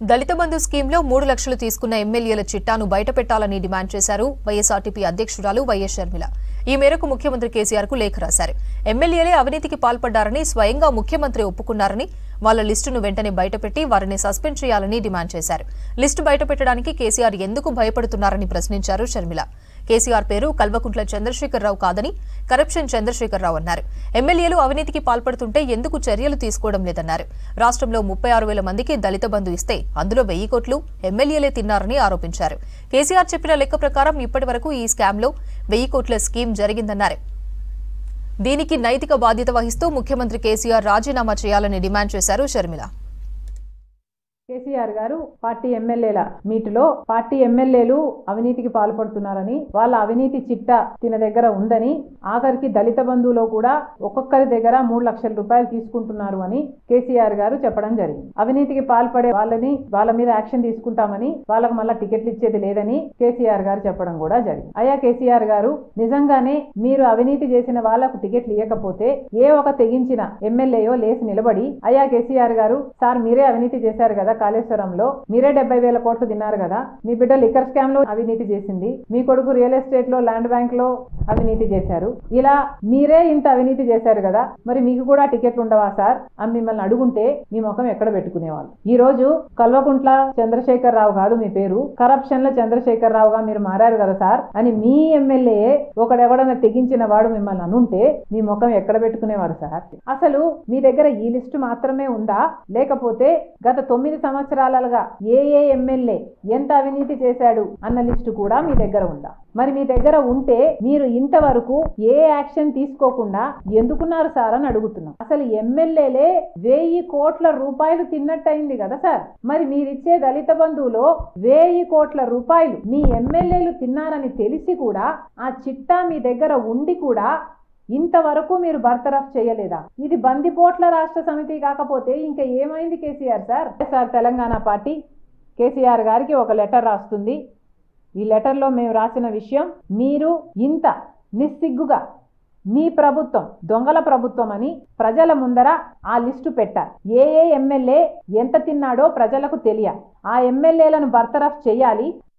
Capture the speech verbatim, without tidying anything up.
దళిత బంధు స్కీమ్లో మూడు లక్షలు తీసుకున్న ఎమ్మెల్యేల చిట్టాను బయటపెట్టాలని డిమాండ్ చేశారు వైఎస్ఆర్టీపీ అధ్యక్షురాలు వైఎస్ షర్మిల. ఈ మేరకు ముఖ్యమంత్రి కేసీఆర్ కు లేఖ రాశారు. ఎమ్మెల్యేలే అవినీతికి పాల్పడ్డారని స్వయంగా ముఖ్యమంత్రి ఒప్పుకున్నారని, వాళ్ల లిస్టును వెంటనే బయటపెట్టి వారిని సస్పెండ్ చేయాలని డిమాండ్ చేశారు. లిస్టు బయటపెట్టడానికి కేసీఆర్ ఎందుకు భయపడుతున్నారని ప్రశ్నించారు షర్మిల. కేసీఆర్ పేరు కల్వకుంట్ల చంద్రశేఖరరావు కాదని కరప్షన్ చంద్రశేఖరరావు అన్నారు. ఎమ్మెల్యేలు అవినీతికి పాల్పడుతుంటే ఎందుకు చర్యలు తీసుకోవడం లేదన్నారు. రాష్ట్రంలో ముప్పై ఆరు వేల మందికి దళిత బంధు ఇస్తే అందులో వెయ్యి కోట్లు ఎమ్మెల్యేలే తిన్నారని ఆరోపించారు. కేసీఆర్ చెప్పిన లెక్క ప్రకారం ఇప్పటి వరకు ఈ స్కామ్లో వెయ్యి కోట్ల స్కీమ్ జరిగిందన్నారు. దీనికి నైతిక బాధ్యత వహిస్తూ ముఖ్యమంత్రి కేసీఆర్ రాజీనామా చేయాలని డిమాండ్ చేశారు షర్మిల. కేసీఆర్ గారు పార్టీ ఎమ్మెల్యేల మీటులో పార్టీ ఎమ్మెల్యేలు అవినీతికి పాల్పడుతున్నారని, వాళ్ళ అవినీతి చిట్టా తిన దగ్గర ఉందని, ఆఖరికి దళిత బంధువులో కూడా ఒక్కొక్కరి దగ్గర మూడు లక్షల రూపాయలు తీసుకుంటున్నారు అని కేసీఆర్ గారు చెప్పడం జరిగింది. అవినీతికి పాల్పడే వాళ్ళని వాళ్ళ మీద యాక్షన్ తీసుకుంటామని, వాళ్ళకు మళ్ళా టికెట్లు ఇచ్చేది లేదని కేసీఆర్ గారు చెప్పడం కూడా జరిగింది. అయ్యా కేసీఆర్ గారు, నిజంగానే మీరు అవినీతి చేసిన వాళ్లకు టికెట్లు ఇవ్వకపోతే ఏ ఒక తెగించిన ఎమ్మెల్యేయో లేచి నిలబడి, అయ్యా కేసీఆర్ గారు, సార్ మీరే అవినీతి చేశారు కదా కాళేశ్వరంలో, మీరే డెబ్బై వేల కోట్లు తిన్నారు కదా, మీ బిడ్డ లిక్కర్ స్కామ్ లో అవినీతి చేసింది, మీ కొడుకు రియల్ ఎస్టేట్ లో ల్యాండ్ బ్యాంక్ లో అవినీతి చేశారు, ఇలా మీరే ఇంత అవినీతి చేశారు కదా, మరి మీకు కూడా టికెట్లు ఉండవా సార్ అని మిమ్మల్ని అడుగుంటే మీ ముఖం ఎక్కడ పెట్టుకునేవాళ్ళు. ఈ రోజు కల్వకుంట్ల చంద్రశేఖర్ రావు కాదు మీ పేరు, కరప్షన్ లో చంద్రశేఖర్ రావుగా మీరు మారారు కదా సార్ అని మీ ఎమ్మెల్యే ఒకడెవడన్నా తెగించిన వాడు మిమ్మల్ని అనుంటే మీ ముఖం ఎక్కడ పెట్టుకునేవాడు సార్. అసలు మీ దగ్గర ఈ లిస్టు మాత్రమే ఉందా, లేకపోతే గత తొమ్మిది సంవత్సరాలుగా ఏ ఏ ఎమ్మెల్యే ఎంత అవినీతి చేశాడు అన్న లిస్టు కూడా మీ దగ్గర ఉందా? మరి మీ దగ్గర ఉంటే మీరు ఇంతవరకు ఏ యాక్షన్ తీసుకోకుండా ఎందుకున్నారు సార్ అని అడుగుతున్నాం. అసలు ఎమ్మెల్యేలే వెయ్యి కోట్ల రూపాయలు తిన్నట్టయింది కదా సార్. మరి మీరిచ్చే దళిత బంధువులో వెయ్యి కోట్ల రూపాయలు మీ ఎమ్మెల్యేలు తిన్నారని తెలిసి కూడా, ఆ చిట్టా మీ దగ్గర ఉండి కూడా ఇంతవరకు మీరు బర్తరఫ్ చేయలేదా? ఇది బందిపోట్ల రాష్ట్ర సమితి కాకపోతే ఇంకా ఏమైంది KCR sir? Sir Telangana party KCR గారికి ఒక లెటర్ రాస్తుంది. ఈ లెటర్లో మేము రాసిన విషయం, మీరు ఇంత నిస్సిగ్గుగా మీ ప్రభుత్వం దొంగల ప్రభుత్వం అని ప్రజల ముందర ఆ లిస్టు పెట్టారు. ఏ ఏ ఎమ్మెల్యే ఎంత తిన్నాడో ప్రజలకు తెలియాలి. ఆ ఎమ్మెల్యేలను బర్తరఫ్ చేయాలి.